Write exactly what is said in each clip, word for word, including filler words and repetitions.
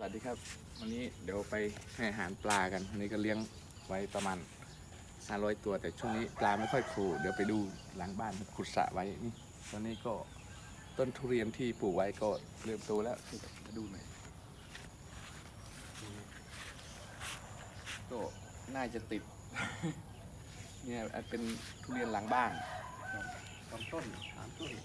วัสดีครับวันนี้เดี๋ยวไปให้อาหารปลากันวันนี้ก็เลี้ยงไว้ประมาณห้าร้อยตัวแต่ช่วงนี้ปลาไม่ค่อยโผล่เดี๋ยวไปดูหลังบ้านขุดสระไว้นี่ตอนนี้ก็ต้นทุเรียนที่ปลูกไว้ก็เริ่มโตแล้วมาดูหน่อยก็น่าจะติด เนี่ยเป็นทุเรียนหลังบ้านสองต้นสามต้น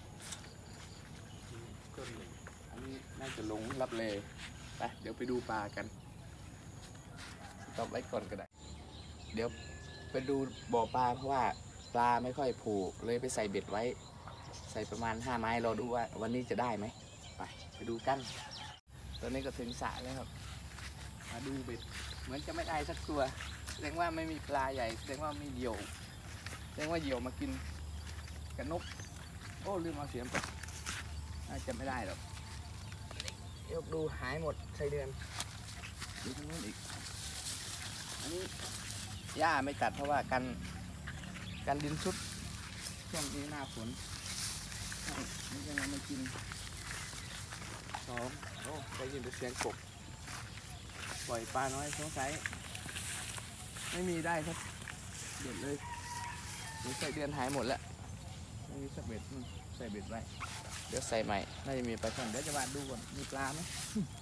ต้นหนึ่งอันนี้น่าจะลงรับเลไปเดี๋ยวไปดูปลากันตอบไว้ก่อนก็ได้เดี๋ยวไปดูบ่อปลาเพราะว่าปลาไม่ค่อยผูกเลยไปใส่เบ็ดไว้ใส่ประมาณห้าไม้รอดูว่าวันนี้จะได้ไหมไปไปดูกันตอนนี้ก็ถึงสระแล้วครับมาดูเบ็ดเหมือนจะไม่ได้สักตัวแสดงว่าไม่มีปลาใหญ่แสดงว่ามีเหยี่ยวแสดงว่าเหยี่ยวมากินกับนกโอ้ลืมเอาเสียมไปน่าจะไม่ได้หรอกยกดูหายหมดไส้เดือนดูทางนู้นอีกอันนี้หญ้าไม่ตัดเพราะว่ากันกันดินชุดช่วงนี้หน้าฝนนี่จะมากินสองโอ้ได้ยินแต่เสียงกบปล่อยปลาน้อยสงสัยไม่มีได้ครับเด็ดเลยนี่ไส้เดือนหายหมดแล้วไม่มีสักเบ็ดใส่เบ็ดไว้เดี๋ยวใส่ใหม่น่าจะมีปลาช่อนเดี๋ยวจะมาดูก่อนมีปลาไหม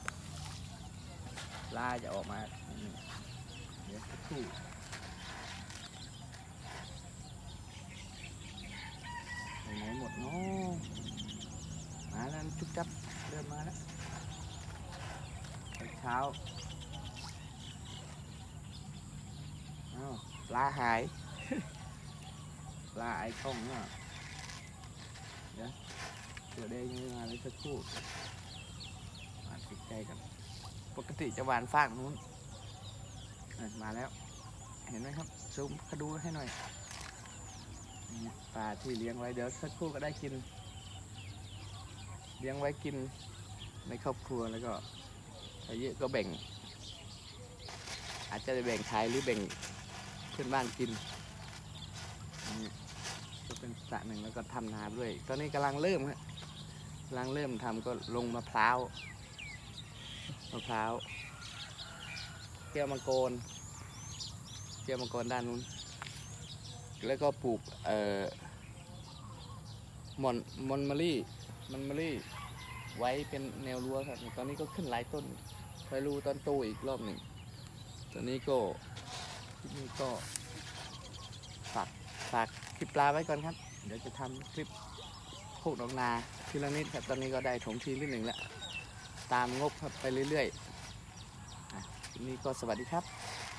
ปลาจะออกมาเดี๋ยวสักครู่ไปไหนหมดเนาะมาแล้วจุ๊บจับเริ่มมาแล้วเช้าอ้าวปลาหาย ปลาไอ้ข้องเนาะเดี๋ยวเดี๋ยวได้ยังมาเลยสักครู่มาติดใจกันปกติจะหวานฟากนู้นมาแล้วเห็นไหมครับซูมกระดูให้หน่อยปลาที่เลี้ยงไว้เดี๋ยวสักครู่ก็ได้กินเลี้ยงไว้กินในครอบครัวแล้วก็ถ้าเยอะก็แบ่งอาจจะแบ่งขายหรือแบ่งเพื่อนบ้านกินนี่ก็เป็นสระหนึ่งแล้วก็ทำนาด้วยตอนนี้กำลังเริ่มครับกำลังเริ่มทำก็ลงมะพร้าวมะพร้าวเกี่ยวมังกรเกี่ยวมังกรด้านนู้นแล้วก็ปลูกเอ่อมอนมอนมะลี่มันมะลี่ไว้เป็นแนวรั้วครับตอนนี้ก็ขึ้นหลายต้นไปรูต้นโตอีกรอบหนึ่งตอนนี้ก็ที่นี่ก็ฝากฝากคลิปปลาไว้ก่อนครับเดี๋ยวจะทำคลิปโคกหนองนาทีละนิดครับตอนนี้ก็ได้ถมทีนิดหนึ่งแล้วตามงบครับไปเรื่อยๆอ่ะทีนี้ก็สวัสดีครับ